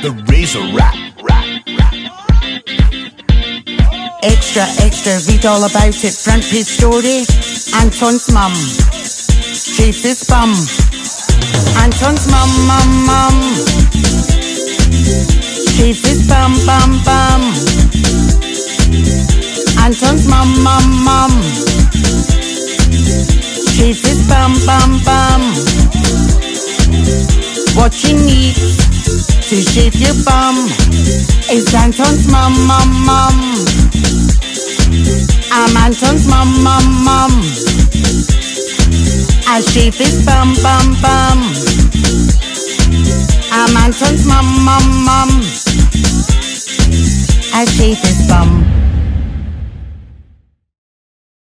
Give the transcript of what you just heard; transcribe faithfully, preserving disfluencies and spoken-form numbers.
the Razor Rap. Rap, rap, rap. Extra, extra, read all about it. Front page story. Anton's mum shaved his bum. Anton's mum, mum, mum shaved his bum, bum, bum. Anton's mum, mum, mum shaved his bum, bum, bum. What you need to shave your bum is Anton's mum, mum, mum. I'm Anton's mum, mum, mum. I shave his bum, bum, bum. I'm Anton's mum, mum, mum. I shave his bum.